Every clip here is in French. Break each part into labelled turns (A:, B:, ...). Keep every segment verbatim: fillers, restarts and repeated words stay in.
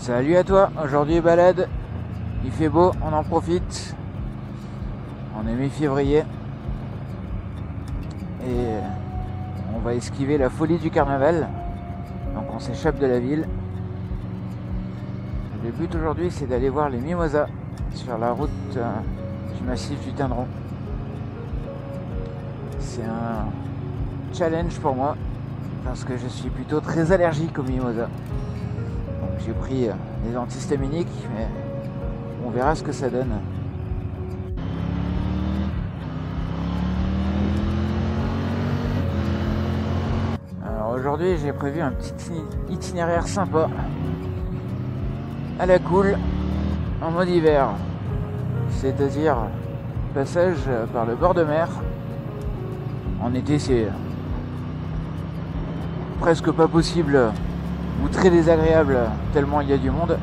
A: Salut à toi, aujourd'hui balade, il fait beau, on en profite. On est mi-février et on va esquiver la folie du carnaval. Donc on s'échappe de la ville. Le but aujourd'hui c'est d'aller voir les mimosas sur la route euh, du massif du Tindron. C'est un challenge pour moi parce que je suis plutôt très allergique aux mimosas. Donc j'ai pris des antihistaminiques, mais on verra ce que ça donne. Alors aujourd'hui j'ai prévu un petit itinéraire sympa, à la cool, en mode hiver, c'est-à-dire passage par le bord de mer. En été c'est presque pas possible ou très désagréable tellement il y a du monde.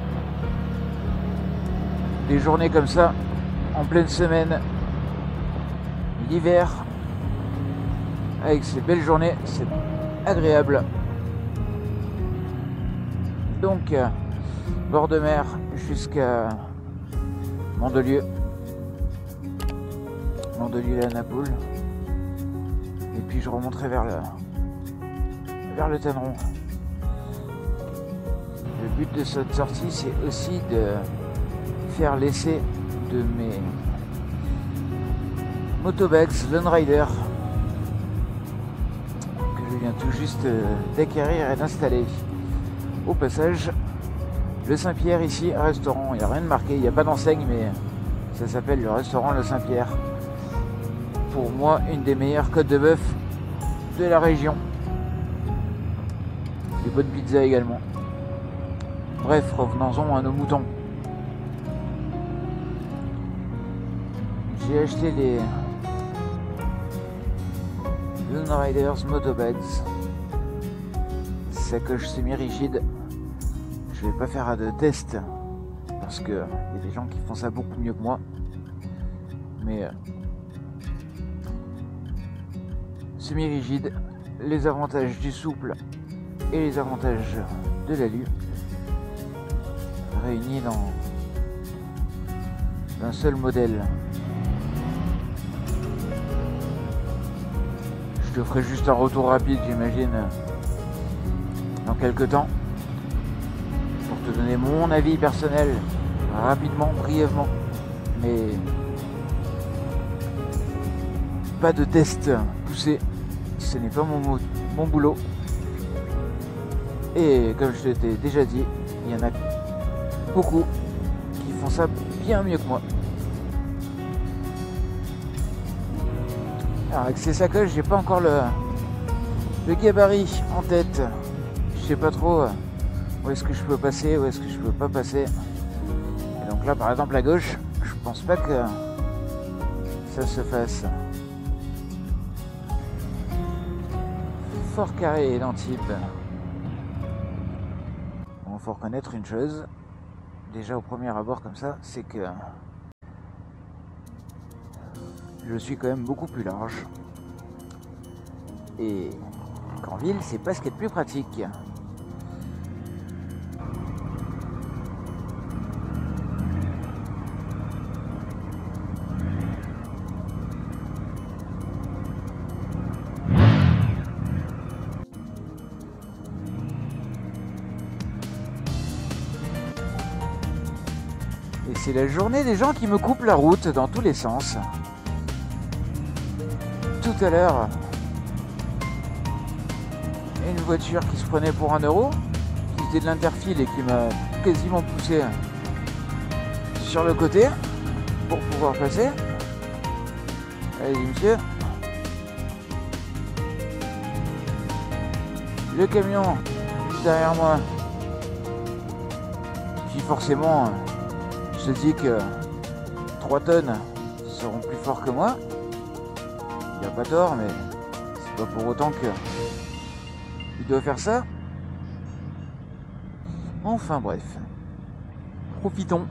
A: Des journées comme ça en pleine semaine, l'hiver, avec ces belles journées, c'est agréable. Donc bord de mer jusqu'à Mandelieu, Mandelieu la Napoule, et puis je remonterai vers le vers le Tindron. Le but de cette sortie, c'est aussi de faire l'essai de mes motobags Lone Rider que je viens tout juste d'acquérir et d'installer. Au passage, le Saint-Pierre ici, un restaurant, il n'y a rien de marqué, il n'y a pas d'enseigne, mais ça s'appelle le restaurant Le Saint-Pierre. Pour moi, une des meilleures côtes de bœuf de la région. Des bonnes pizzas également. Bref, revenons-en à nos moutons. J'ai acheté les Lone Riders Motobags, sacoche semi-rigide. Je vais pas faire de test parce que il y a des gens qui font ça beaucoup mieux que moi, mais euh, semi-rigide, les avantages du souple et les avantages de l'alu réunis dans un seul modèle. Je te ferai juste un retour rapide, j'imagine, dans quelques temps, pour te donner mon avis personnel, rapidement, brièvement, mais pas de test poussé, ce n'est pas mon, mon boulot. Et comme je t'ai déjà dit, il y en a beaucoup qui font ça bien mieux que moi. Alors avec ces sacoches, j'ai pas encore le, le gabarit en tête. Je sais pas trop où est-ce que je peux passer, où est-ce que je peux pas passer. Et donc là, par exemple, à gauche, je pense pas que ça se fasse. Fort Carré et d'Antibes. Bon, faut reconnaître une chose. Déjà au premier abord comme ça, c'est que je suis quand même beaucoup plus large. Et qu'en ville, c'est pas ce qui est le plus pratique. Et c'est la journée des gens qui me coupent la route dans tous les sens. Tout à l'heure, une voiture qui se prenait pour un euro, qui faisait de l'interfile et qui m'a quasiment poussé sur le côté pour pouvoir passer. Allez-y monsieur. Le camion juste derrière moi, qui forcément, je te dis que trois tonnes seront plus forts que moi. Il n'y a pas tort, mais c'est pas pour autant que il doit faire ça. Enfin bref, profitons.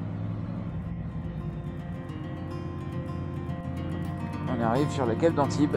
A: On arrive sur le cap d'Antibes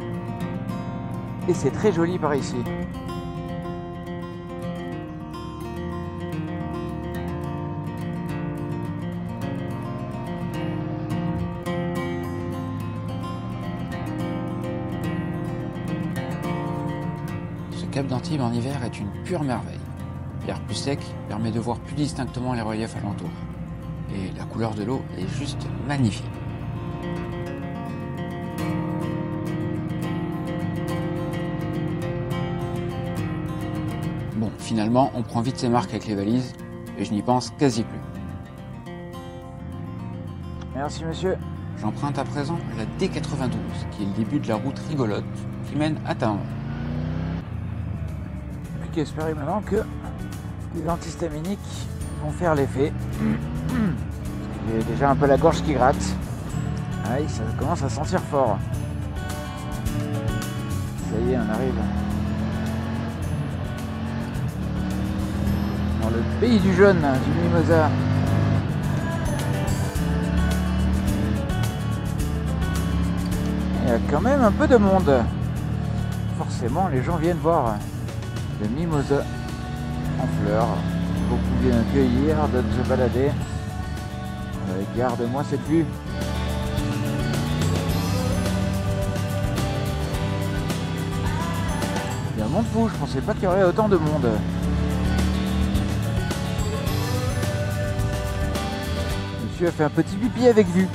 A: et c'est très joli par ici.
B: Cap d'Antibes en hiver est une pure merveille. L'air plus sec permet de voir plus distinctement les reliefs alentours. Et la couleur de l'eau est juste magnifique. Bon, finalement, on prend vite ses marques avec les valises, et je n'y pense quasi plus.
A: Merci monsieur.
B: J'emprunte à présent la D quatre-vingt-douze, qui est le début de la route rigolote qui mène à Taon.
A: Plus qu'espérer maintenant que les antihistaminiques vont faire l'effet. J'ai déjà un peu la gorge qui gratte. Aïe, ça commence à sentir fort. Ça y est, on arrive dans le pays du jaune, du Mimosa. Il y a quand même un peu de monde. Forcément, les gens viennent voir le Mimosa en fleurs. Beaucoup viennent accueillir, d'autres se balader. Euh, Garde-moi cette vue. Il y a un monde fou, je pensais pas qu'il y aurait autant de monde. Monsieur a fait un petit pipi avec vue.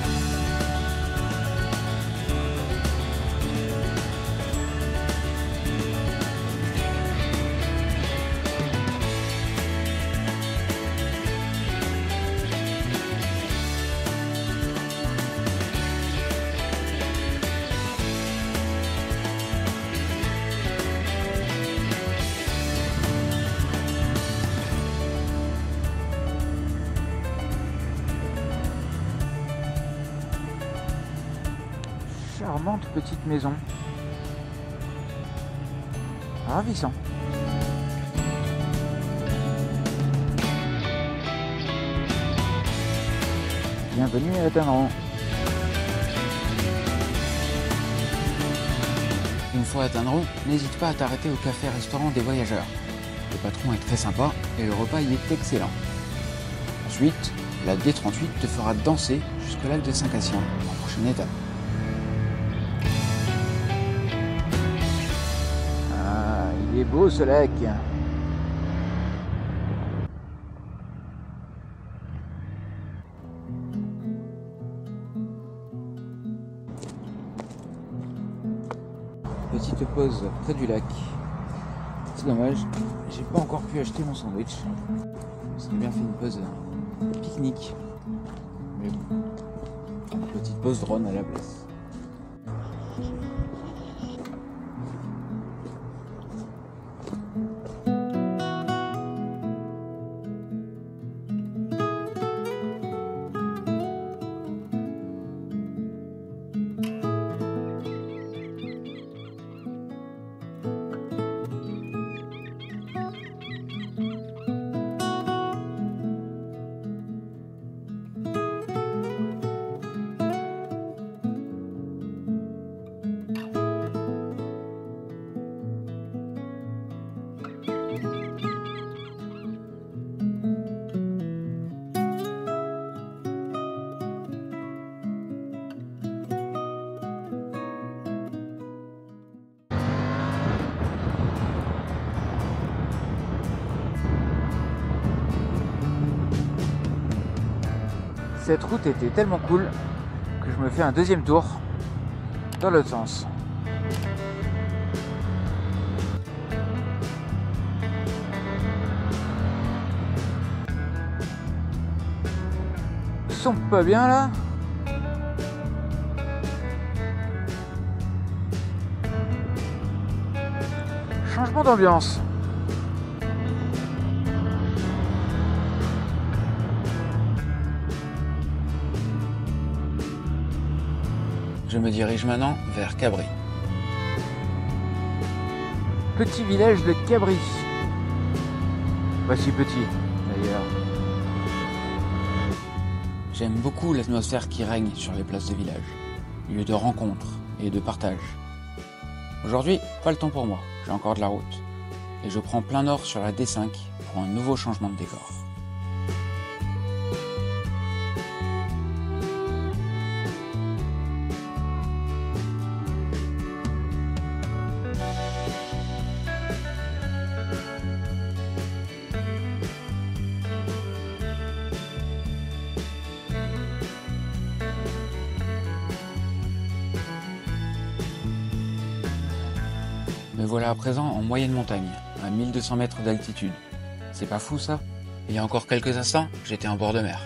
A: Charmante petite maison. Ravissant. Bienvenue à Tanneron.
B: Une fois à Tanneron, n'hésite pas à t'arrêter au café-restaurant des voyageurs. Le patron est très sympa et le repas y est excellent. Ensuite, la D trente-huit te fera danser jusqu'au lac de Saint-Cassien, en prochaine étape.
A: Ah, il est beau ce lac. Petite pause près du lac. C'est dommage, j'ai pas encore pu acheter mon sandwich. C'est bien fait une pause pique-nique. Mais bon, une petite pause drone à la place. Cette route était tellement cool que je me fais un deuxième tour dans l'autre sens. Ils sont pas bien là? Changement d'ambiance.
B: Je me dirige maintenant vers Cabris.
A: Petit village de Cabris. Pas si petit d'ailleurs.
B: J'aime beaucoup l'atmosphère qui règne sur les places de village, lieu de rencontre et de partage. Aujourd'hui, pas le temps pour moi, j'ai encore de la route. Et je prends plein nord sur la D cinq pour un nouveau changement de décor. voilà à présent en moyenne montagne, à mille deux cents mètres d'altitude. C'est pas fou ça? Il y a encore quelques instants, j'étais en bord de mer.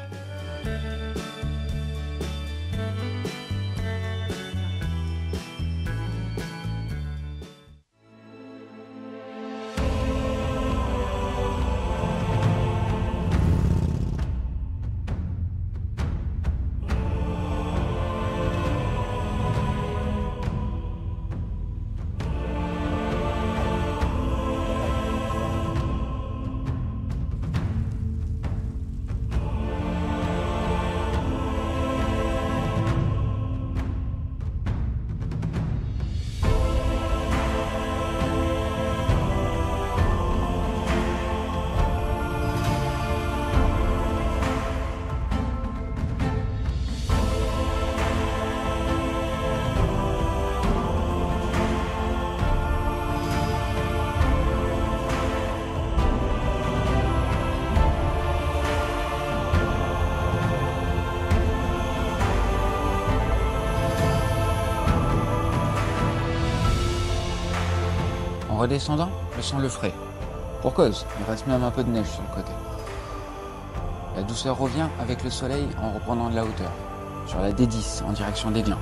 B: En redescendant, je sens le frais. Pour cause, il reste même un peu de neige sur le côté. La douceur revient avec le soleil en reprenant de la hauteur, sur la D dix en direction d'Aiglun.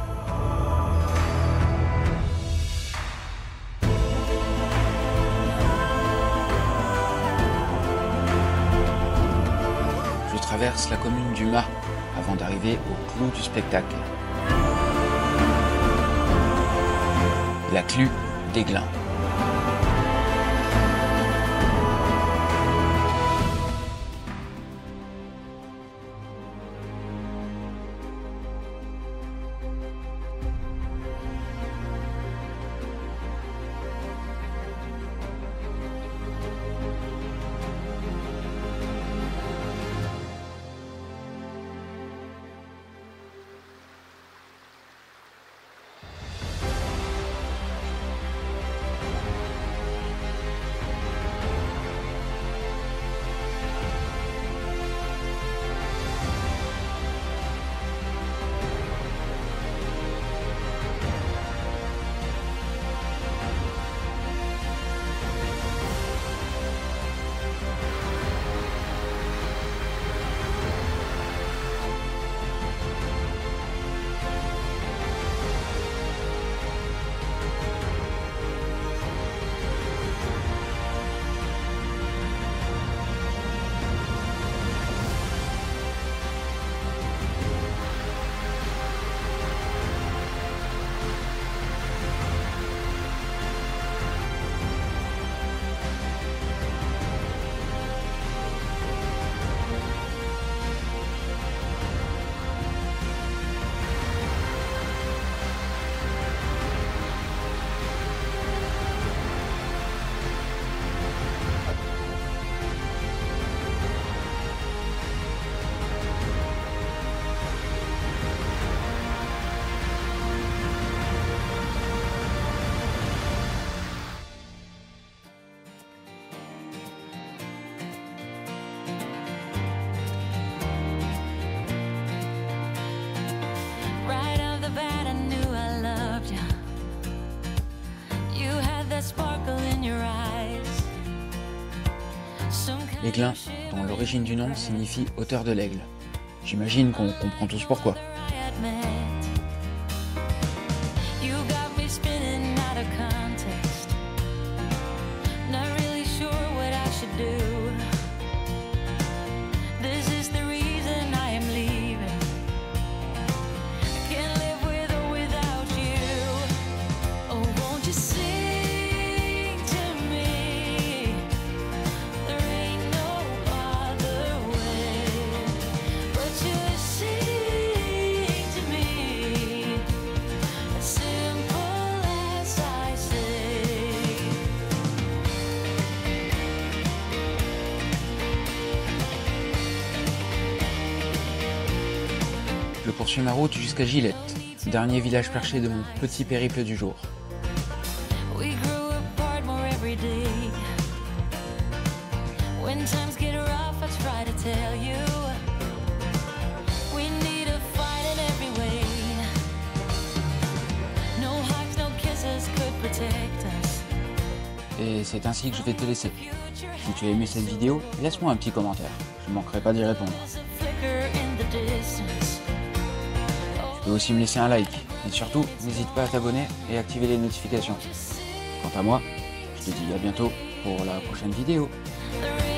B: Je traverse la commune du Mas avant d'arriver au clou du spectacle. La clue d'Aiglun. Aiglun, dont l'origine du nom signifie hauteur de l'aigle. J'imagine qu'on comprend tous pourquoi. Je poursuis ma route jusqu'à Gillette, dernier village perché de mon petit périple du jour. c'est ainsi que je vais te laisser. Si tu as aimé cette vidéo, laisse-moi un petit commentaire, je ne manquerai pas d'y répondre. Tu peux aussi me laisser un like, et surtout, n'hésite pas à t'abonner et activer les notifications. Quant à moi, je te dis à bientôt pour la prochaine vidéo.